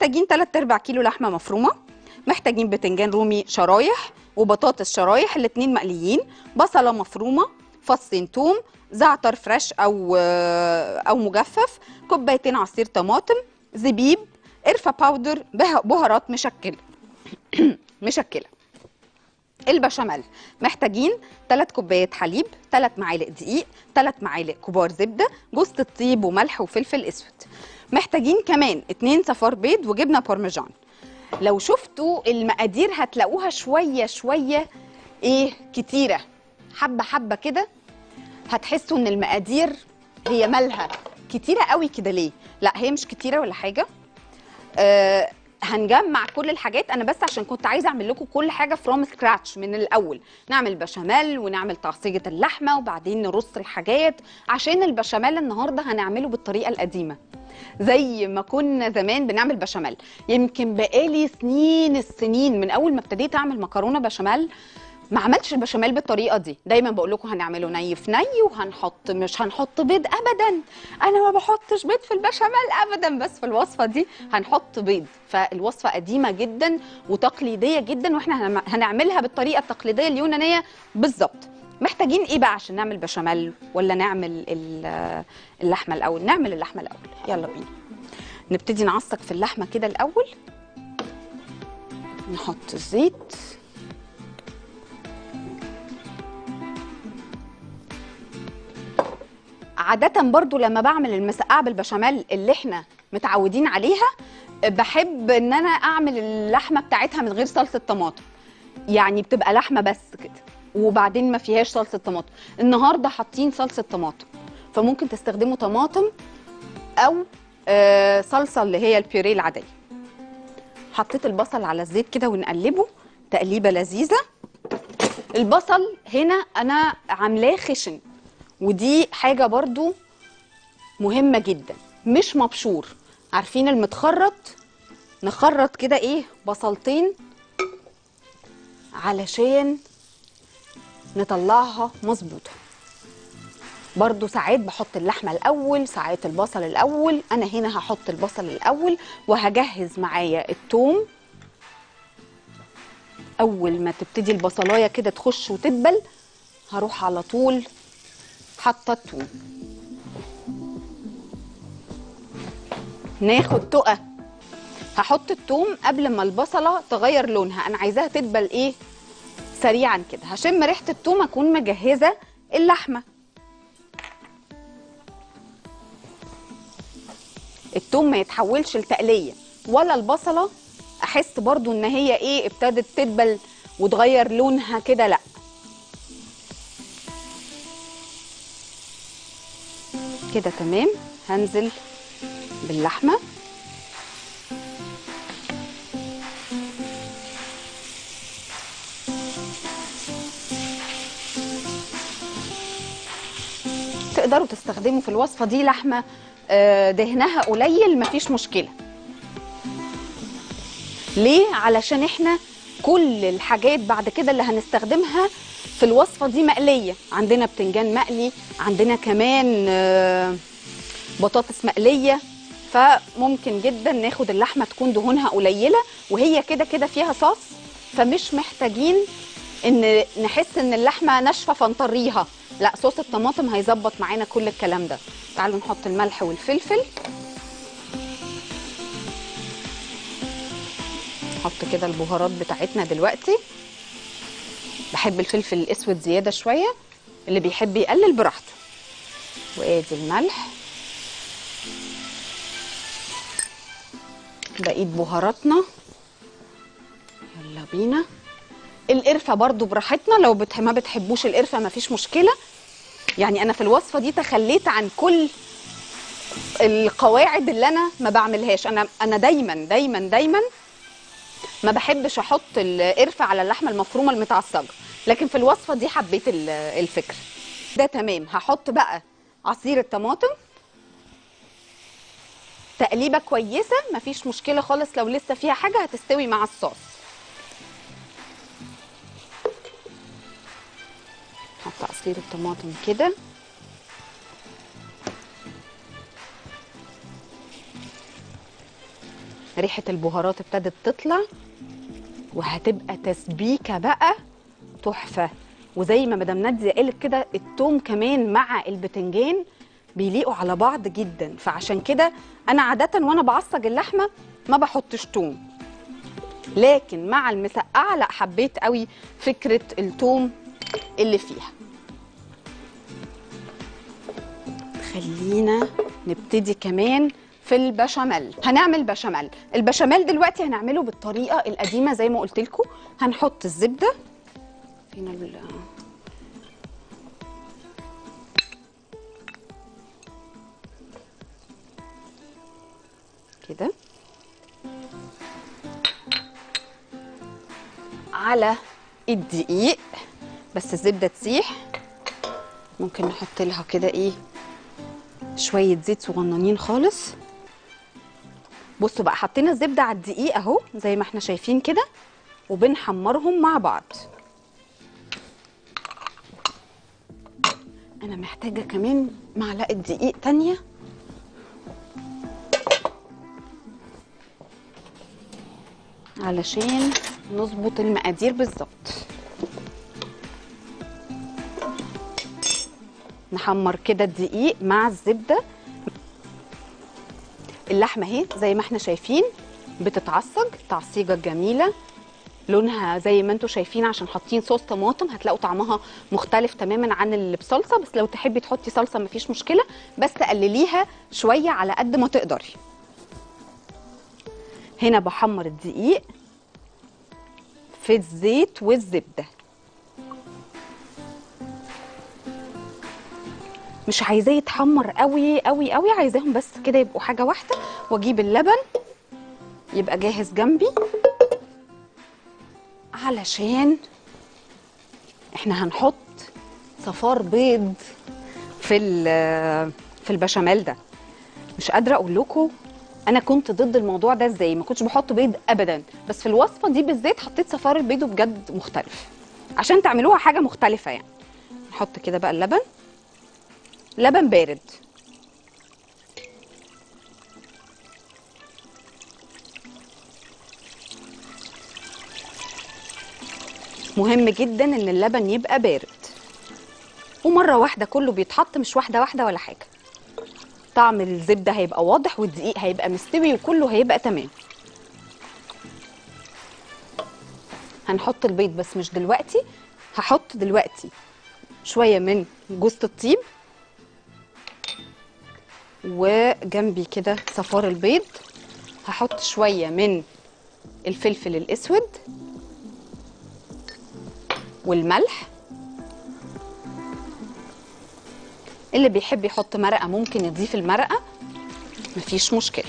محتاجين 3/4 كيلو لحمه مفرومه، محتاجين بتنجان رومي شرايح وبطاطس شرايح الاتنين مقليين، بصله مفرومه، فصين توم، زعتر فريش او مجفف، كوبايتين عصير طماطم، زبيب، قرفه باودر، بهارات مشكله مشكله. البشاميل محتاجين 3 كوبايات حليب، 3 معالق دقيق، 3 معالق كبار زبده، جوز الطيب وملح وفلفل اسود. محتاجين كمان 2 صفار بيض وجبنه بارميجان. لو شفتوا المقادير هتلاقوها شويه شويه كتيره، حبه حبه كده، هتحسوا ان المقادير هي مالها كتيره قوي كده ليه؟ لا هي مش كتيره ولا حاجه. هنجمع كل الحاجات، انا بس عشان كنت عايزه اعمل لكم كل حاجه فروم سكراتش من الاول، نعمل بشاميل ونعمل تعصيجه اللحمه وبعدين نرص الحاجات، عشان البشاميل النهارده هنعمله بالطريقه القديمه زي ما كنا زمان بنعمل بشاميل. يمكن بقالي سنين السنين من اول ما ابتديت اعمل مكرونه بشاميل ما عملتش البشاميل بالطريقه دي. دايما بقول لكم هنعمله ني في ني مش هنحط بيض ابدا، انا ما بحطش بيض في البشاميل ابدا، بس في الوصفه دي هنحط بيض. فالوصفه قديمه جدا وتقليديه جدا، واحنا هنعملها بالطريقه التقليديه اليونانيه بالظبط. محتاجين ايه بقى عشان نعمل بشاميل؟ ولا نعمل اللحمه الاول؟ نعمل اللحمه الاول، يلا بينا. نبتدي نعصق في اللحمه كده الاول، نحط الزيت، عادة برضو لما بعمل المسقعة بالبشاميل اللي احنا متعودين عليها، بحب ان انا اعمل اللحمة بتاعتها من غير صلصة طماطم، يعني بتبقى لحمة بس كده وبعدين ما فيهاش صلصة طماطم. النهاردة حاطين صلصة طماطم، فممكن تستخدموا طماطم او صلصة اللي هي البيوريه العادية. حطيت البصل على الزيت كده ونقلبه تقليبة لذيذة. البصل هنا انا عاملاه خشن، ودي حاجة برضو مهمة جدا، مش مبشور. عارفين المتخرط؟ نخرط كده بصلتين علشان نطلعها مظبوطة. برضو ساعات بحط اللحمة الأول، ساعات البصل الأول. أنا هنا هحط البصل الأول وهجهز معايا التوم. أول ما تبتدي البصلاية كده تخش وتدبل هروح على طول حاطة التوم. ناخد تقة، هحط التوم قبل ما البصلة تغير لونها، أنا عايزاها تدبل سريعا كده. هشم ريحة التوم أكون مجهزة اللحمة. التوم ما يتحولش لتقلية ولا البصلة أحس برضو إن هي ابتدت تدبل وتغير لونها كده، لأ. كده تمام. هنزل باللحمة. تقدروا تستخدموا في الوصفة دي لحمة دهنها قليل، مفيش مشكلة. ليه؟ علشان احنا كل الحاجات بعد كده اللي هنستخدمها في الوصفة دي مقلية. عندنا بتنجان مقلي، عندنا كمان بطاطس مقلية، فممكن جدا ناخد اللحمة تكون دهونها قليلة وهي كده كده فيها صوص، فمش محتاجين ان نحس ان اللحمة ناشفة فنطريها، لا، صوص الطماطم هيظبط معانا كل الكلام ده. تعالوا نحط الملح والفلفل. نحط كده البهارات بتاعتنا دلوقتي. بحب الفلفل الاسود زيادة شوية، اللي بيحب يقلل براحته. وادي الملح، بقيت بهاراتنا. يلا بينا. القرفة برضو براحتنا، لو ما بتحبوش القرفة مفيش مشكلة. يعني انا في الوصفة دي تخليت عن كل القواعد اللي انا ما بعملهاش. انا دايما دايما دايما ما بحبش احط القرفة على اللحمة المفرومة المتعصجة، لكن في الوصفة دي حبيت الفكرة ده. تمام. هحط بقى عصير الطماطم، تقليبة كويسة، مفيش مشكلة خالص لو لسه فيها حاجة هتستوي مع الصوص. نحط عصير الطماطم كده. ريحه البهارات ابتدت تطلع، وهتبقى تسبيكه بقى تحفه. وزي ما مدام ناديه قالت كده، التوم كمان مع البتنجان بيليقوا على بعض جدا، فعشان كده انا عاده وانا بعصج اللحمه ما بحطش توم، لكن مع المسقعه لا، حبيت قوي فكره التوم اللي فيها. خلينا نبتدي كمان في البشاميل. هنعمل بشاميل. البشاميل دلوقتي هنعمله بالطريقه القديمه زي ما قلت لكم. هنحط الزبده فينا كده على الدقيق، بس الزبده تسيح. ممكن نحط لها كده ايه شويه زيت صغننين خالص. بصوا بقى، حطينا الزبده على الدقيق اهو زي ما احنا شايفين كده، وبنحمرهم مع بعض. انا محتاجه كمان معلقه دقيق تانية علشان نظبط المقادير بالظبط. نحمر كده الدقيق مع الزبده. اللحمه اهي زي ما احنا شايفين بتتعصج التعصيجه الجميله، لونها زي ما انتم شايفين عشان حاطين صوص طماطم، هتلاقوا طعمها مختلف تماما عن اللي بصلصه. بس لو تحبي تحطي صلصه مفيش مشكله، بس تقلليها شويه على قد ما تقدري. هنا بحمر الدقيق في الزيت والزبده، مش عايزاه يتحمر قوي قوي قوي، عايزاهم بس كده يبقوا حاجه واحده. واجيب اللبن يبقى جاهز جنبي، علشان احنا هنحط صفار بيض في البشاميل ده. مش قادره اقول لكم انا كنت ضد الموضوع ده ازاي، ما كنتش بحط بيض ابدا، بس في الوصفه دي بالذات حطيت صفار البيض وبجد مختلف، عشان تعملوها حاجه مختلفه يعني. نحط كده بقى اللبن، لبن بارد. مهم جدا ان اللبن يبقى بارد، ومره واحده كله بيتحط، مش واحده واحده ولا حاجه. طعم الزبده هيبقى واضح، والدقيق هيبقى مستوي، وكله هيبقى تمام. هنحط البيض بس مش دلوقتي. هحط دلوقتي شويه من جوز الطيب، وجنبي كده صفار البيض. هحط شويه من الفلفل الاسود والملح. اللي بيحب يحط مرقه ممكن يضيف المرقه، مفيش مشكله.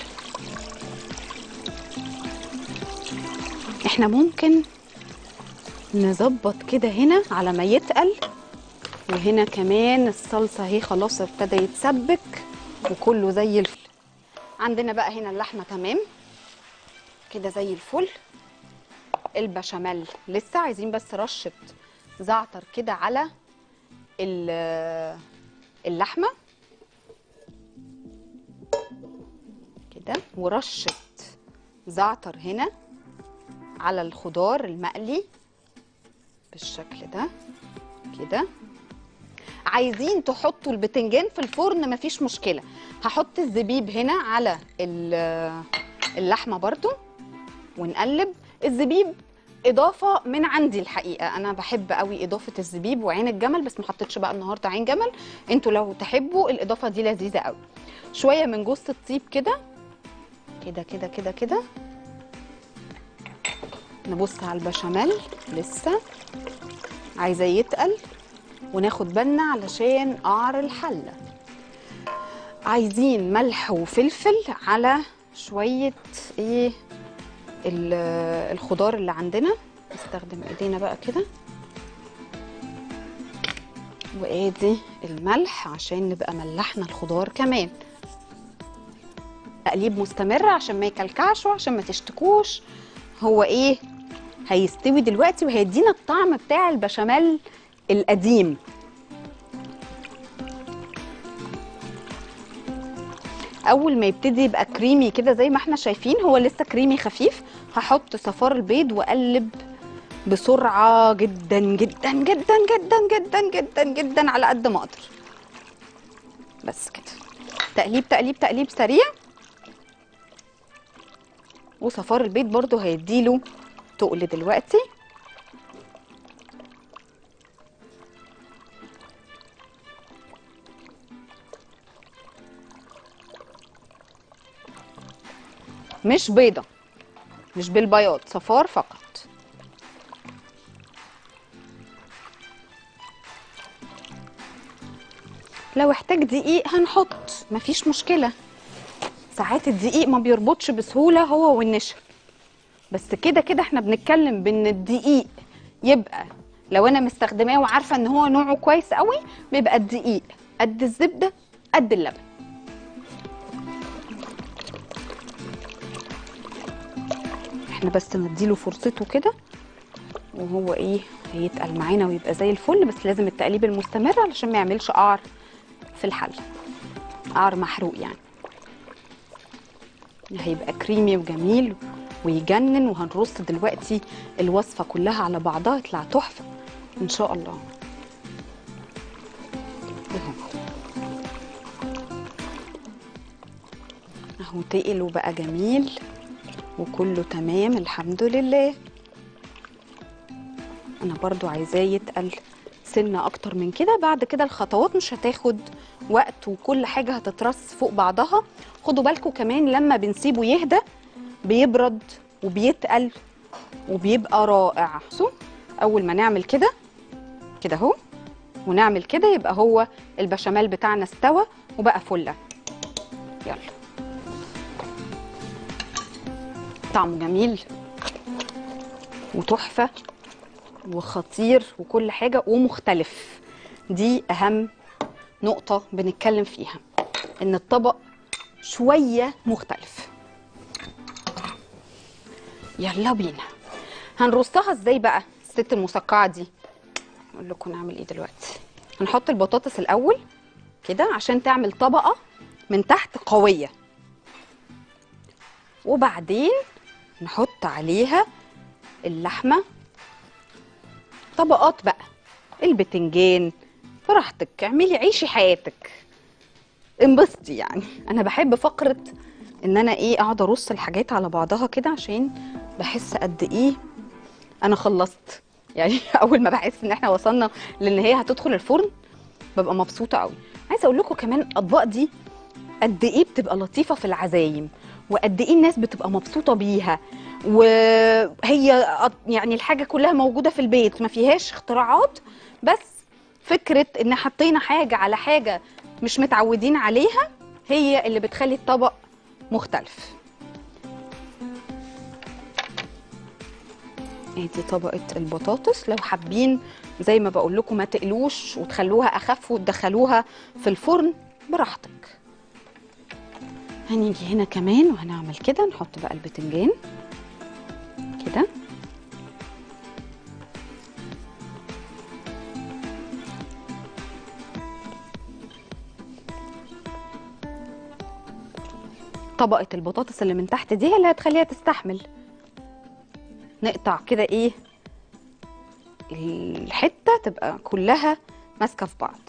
احنا ممكن نظبط كده هنا على ما يتقل، وهنا كمان الصلصه اهي خلاص ابتدى يتسبك وكله زي الفل. عندنا بقى هنا اللحمه تمام كده زي الفل. البشاميل لسه عايزين بس رشه زعتر كده على اللحمه كده، ورشه زعتر هنا على الخضار المقلي بالشكل ده كده. عايزين تحطوا البتنجان في الفرن مفيش مشكله. هحط الزبيب هنا على اللحمه برضو ونقلب. الزبيب اضافه من عندي الحقيقه، انا بحب قوي اضافه الزبيب وعين الجمل، بس ما حطيتش بقى النهارده عين جمل. انتوا لو تحبوا الاضافه دي لذيذه قوي. شويه من جوز الطيب كده كده كده كده كده. نبص على البشاميل لسه عايزه يتقل، وناخد بالنا علشان قعر الحله. عايزين ملح وفلفل على شويه ايه الخضار اللي عندنا. نستخدم ايدينا بقى كده، وادي الملح عشان نبقى ملحنا الخضار كمان. تقليب مستمر عشان ما يكلكعش وعشان ما تشتكوش. هو ايه هيستوي دلوقتي وهيدينا الطعم بتاع البشاميل القديم. اول ما يبتدي يبقى كريمي كده زي ما احنا شايفين، هو لسه كريمي خفيف، هحط صفار البيض واقلب بسرعه جدا جدا جدا جدا جدا جدا جدا على قد ما اقدر. بس كده، تقليب تقليب تقليب سريع. وصفار البيض برضو هيديله تقل دلوقتي. مش بيضة، مش بالبياض، صفار فقط. لو احتاج دقيق هنحط، مفيش مشكلة. ساعات الدقيق ما بيربطش بسهولة هو والنشا، بس كده كده احنا بنتكلم بان الدقيق يبقى، لو انا مستخدماه وعارفة ان هو نوعه كويس قوي، بيبقى الدقيق قد الزبدة قد اللبن. احنا بس نديله فرصته كده، وهو ايه هيتقل معانا ويبقى زي الفل. بس لازم التقليب المستمر علشان ما يعملش قعر في الحل، قعر محروق يعني. هيبقى كريمي وجميل ويجنن. وهنرص دلوقتي الوصفة كلها على بعضها، يطلع تحفة ان شاء الله. اهو تقل وبقى جميل وكله تمام الحمد لله. انا برضو عايزاه يتقل سنة اكتر من كده. بعد كده الخطوات مش هتاخد وقت وكل حاجة هتترص فوق بعضها. خدوا بالكم كمان لما بنسيبه يهدى بيبرد وبيتقل وبيبقى رائع. اول ما نعمل كده كده اهو ونعمل كده، يبقى هو البشاميل بتاعنا استوى وبقى فله. يلا، طعمه جميل وتحفه وخطير وكل حاجه ومختلف. دي اهم نقطه بنتكلم فيها، ان الطبق شويه مختلف. يلا بينا. هنرصها ازاي بقى الست المسقعه دي؟ اقول لكم نعمل ايه دلوقتي. هنحط البطاطس الاول كده عشان تعمل طبقه من تحت قويه، وبعدين نحط عليها اللحمه طبقات بقى. البتنجان براحتك، اعملي عيشي حياتك، انبسطي يعني. انا بحب فقره ان انا ايه اقعد ارص الحاجات على بعضها كده، عشان بحس قد ايه انا خلصت يعني. اول ما بحس ان احنا وصلنا لان هي هتدخل الفرن ببقى مبسوطه قوي. عايزه اقول لكم كمان الاطباق دي قد ايه بتبقى لطيفه في العزايم، وقد ايه الناس بتبقى مبسوطه بيها، وهي يعني الحاجه كلها موجوده في البيت ما فيهاش اختراعات، بس فكره ان حطينا حاجه على حاجه مش متعودين عليها هي اللي بتخلي الطبق مختلف. ادي طبقه البطاطس. لو حابين زي ما بقول لكم ما تقلوش وتخلوها اخف وتدخلوها في الفرن براحتك. هنيجي هنا كمان وهنعمل كده، نحط بقى البتنجان كده. طبقة البطاطس اللي من تحت دي هي اللي هتخليها تستحمل. نقطع كده ايه الحتة تبقى كلها ماسكة في بعض.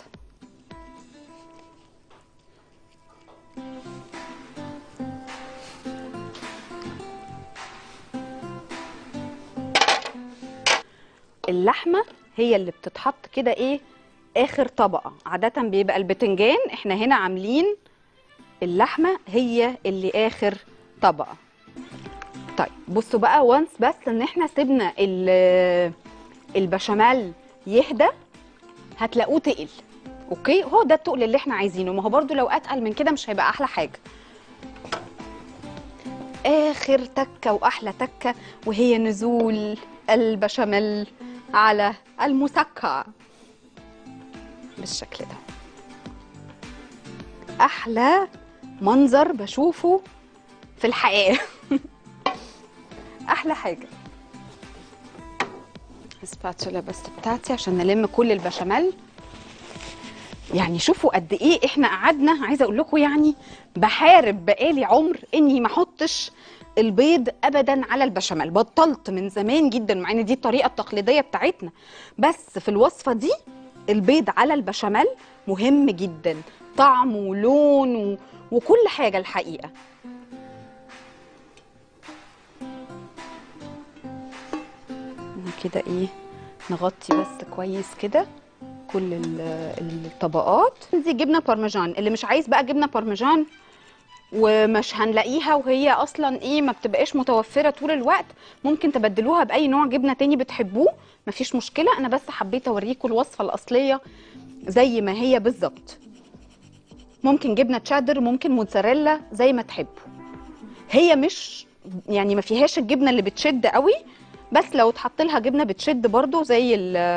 اللحمة هي اللي بتتحط كده ايه اخر طبقة. عادة بيبقى البتنجان، احنا هنا عاملين اللحمة هي اللي اخر طبقة. طيب بصوا بقى، وانس بس ان احنا سيبنا البشاميل يهدى هتلاقوه تقل. اوكي، هو ده التقل اللي احنا عايزينه. ما هو برضو لو اتقل من كده مش هيبقى احلى حاجة. اخر تكة واحلى تكة وهي نزول البشاميل على المسكع بالشكل ده. احلى منظر بشوفه في الحياة. احلى حاجة. السباتشولا بس بتاعتي عشان نلم كل البشاميل يعني شوفوا قد ايه احنا قعدنا، عايزه اقول لكم يعني بحارب بقالي عمر اني ما احطش البيض ابدا على البشاميل. بطلت من زمان جدا، مع ان دي الطريقه التقليديه بتاعتنا، بس في الوصفه دي البيض على البشاميل مهم جدا، طعم ولون وكل حاجه الحقيقه. كده ايه، نغطي بس كويس كده كل الطبقات. دي جبنه بارميجان، اللي مش عايز بقى جبنه بارميجان ومش هنلاقيها وهي اصلا ايه ما بتبقاش متوفره طول الوقت، ممكن تبدلوها باي نوع جبنه تاني بتحبوه، مفيش مشكله. انا بس حبيت اوريكم الوصفه الاصليه زي ما هي بالظبط. ممكن جبنه تشيدر، ممكن موتزاريلا، زي ما تحبوا. هي مش يعني ما فيهاش الجبنه اللي بتشد قوي، بس لو اتحط لها جبنه بتشد برضو زي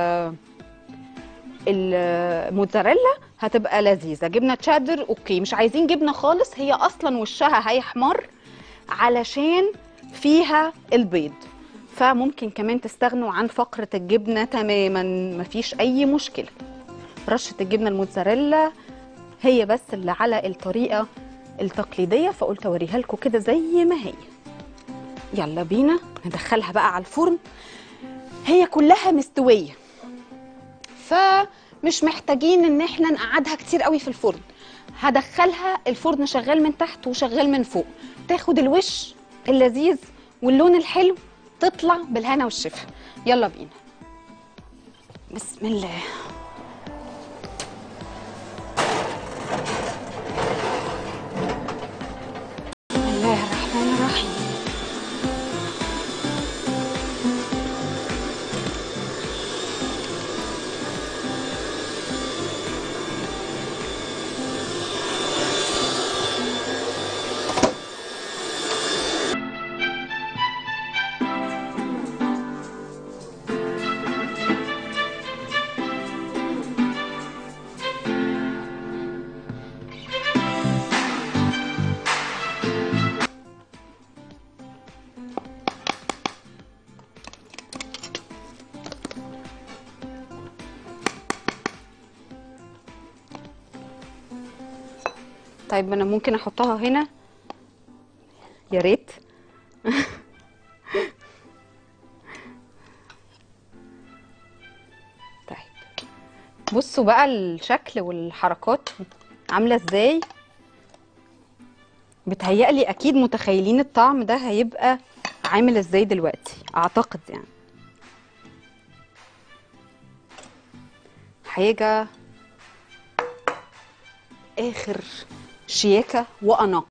الموتزاريلا هتبقى لذيذه. جبنه تشيدر اوكي، مش عايزين جبنه خالص، هي اصلا وشها هيحمر علشان فيها البيض، فممكن كمان تستغنوا عن فقره الجبنه تماما، مفيش اي مشكله. رشه الجبنه الموتزاريلا هي بس اللي على الطريقه التقليديه، فقلت اوريها لكم كده زي ما هي. يلا بينا ندخلها بقى على الفرن. هي كلها مستويه، فمش محتاجين ان احنا نقعدها كتير قوي في الفرن. هدخلها الفرن شغال من تحت وشغال من فوق، تاخد الوش اللذيذ واللون الحلو، تطلع بالهنا والشفا. يلا بينا، بسم الله. بسم الله الرحمن الرحيم. طيب انا ممكن احطها هنا يا ريت. طيب بصوا بقى الشكل والحركات عامله ازاي، بتهيألي اكيد متخيلين الطعم ده هيبقى عامل ازاي دلوقتي، اعتقد يعني حاجه اخر شياكه واناقه.